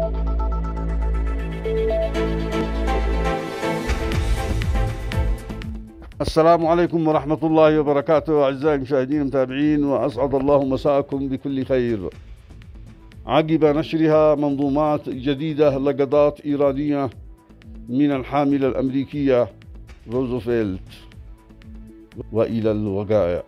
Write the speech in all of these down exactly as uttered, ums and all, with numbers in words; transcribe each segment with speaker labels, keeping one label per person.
Speaker 1: السلام عليكم ورحمة الله وبركاته. أعزائي المشاهدين المتابعين، وأسعد الله مساءكم بكل خير. عقب نشرها منظومات جديدة لقطات إيرانية من الحاملة الأمريكية روزفلت وإلى الوقائع.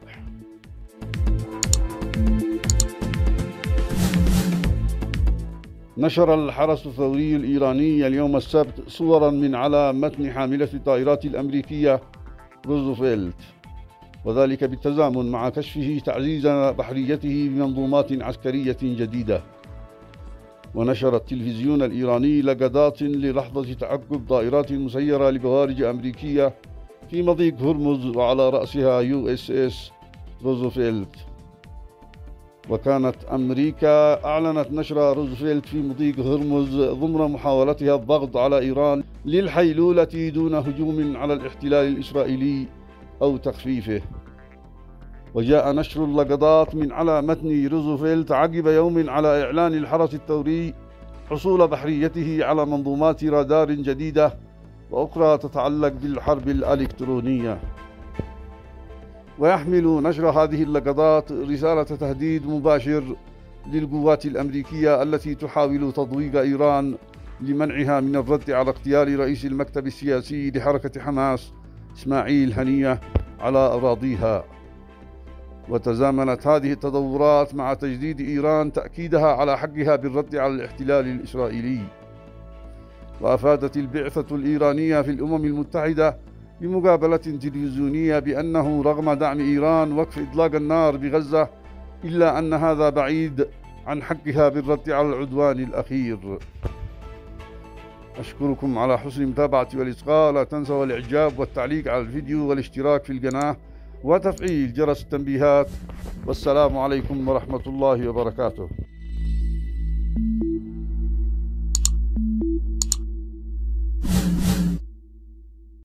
Speaker 1: نشر الحرس الثوري الإيراني اليوم السبت صورا من على متن حاملة الطائرات الأمريكية روزفلت، وذلك بالتزامن مع كشفه تعزيز بحريته بمنظومات عسكرية جديدة. ونشر التلفزيون الإيراني لقطات للحظة تعقب طائرات مسيرة لبوارج أمريكية في مضيق هرمز، وعلى رأسها يو إس إس روزفلت. وكانت أمريكا أعلنت نشر روزفلت في مضيق هرمز ضمن محاولتها الضغط على إيران للحيلولة دون هجوم على الاحتلال الإسرائيلي أو تخفيفه. وجاء نشر اللقطات من على متن روزفلت عقب يوم على إعلان الحرس الثوري حصول بحريته على منظومات رادار جديدة وأخرى تتعلق بالحرب الإلكترونية. ويحمل نشر هذه اللقطات رسالة تهديد مباشر للقوات الأمريكية التي تحاول تضويق إيران لمنعها من الرد على اغتيال رئيس المكتب السياسي لحركة حماس إسماعيل هنية على أراضيها. وتزامنت هذه التطورات مع تجديد إيران تأكيدها على حقها بالرد على الاحتلال الإسرائيلي. وأفادت البعثة الإيرانية في الأمم المتحدة بمقابلة تلفزيونية بأنه رغم دعم إيران وقف إطلاق النار بغزة، إلا أن هذا بعيد عن حقها بالرد على العدوان الأخير. أشكركم على حسن المتابعة والإصغاء. لا تنسوا الإعجاب والتعليق على الفيديو والاشتراك في القناة وتفعيل جرس التنبيهات. والسلام عليكم ورحمة الله وبركاته.